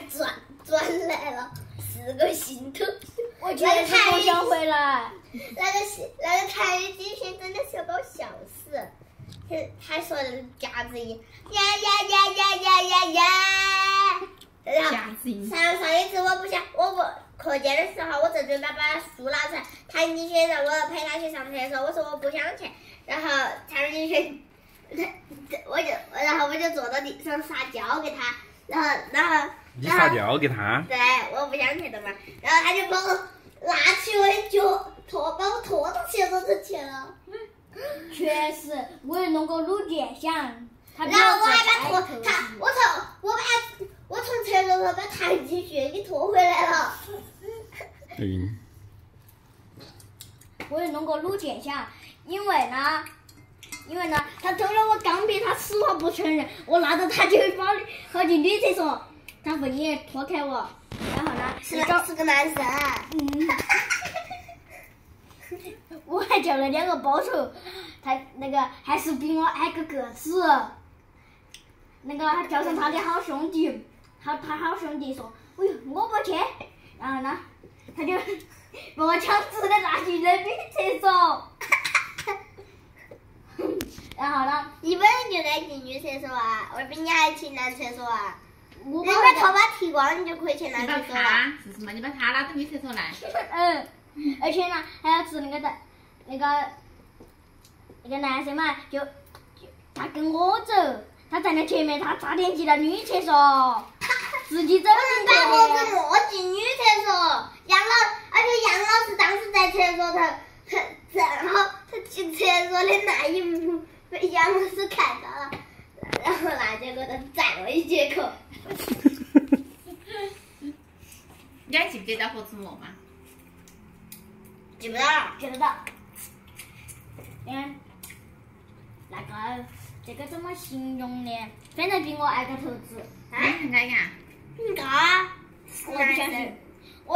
转来了4个心头。 我觉得他不想回来。 那个台语机器真的是把我笑死。他说的夹子音，呀呀呀呀呀呀呀。然后上一次我不课间的时候，我正准备把书拿出来，谭金轩让我陪他去上厕所，我说我不想去，然后谭金轩，然后我就坐到地上撒娇给他，然后你撒娇给他？ 对，我不想去的嘛，然后他就把我拉起我的脚，把我拖到厕所里去了。 确实，我也弄个鲁健祥， 然后我还把我从厕所里把谭金轩给拖回来了。 我也弄个鲁健祥，因为呢，他偷了我钢笔，他死活不承认，我拉着他就跑进女厕所，他父亲拖开我，然后呢， 是个男生。 我还叫了2个报仇，他那个还是比我矮个子，那个还叫上他的好兄弟，他好兄弟说，哎呦我不去，然后呢，他就把我强制的拉进了女厕所，然后呢， 你本来就该进女厕所啊，我比你还去男厕所啊。 我你把头发剃光，你就可以去男厕所了。 是什么？你把他拉到女厕所来。 而且呢，还要吃那个男生嘛，就他跟我走，他站在前面，他差点进了女厕所，自己走进去。 把我给落进女厕所，而且杨老师当时在厕所头，然后他进厕所的那一幕被杨老师看到了，然后那结果他宰我一节课。 你还记不记得何子墨吗？ 记不到了。 记不到。你看，这个怎么形容呢？反正比我矮个头子。 矮呀。 高啊。 我不相信。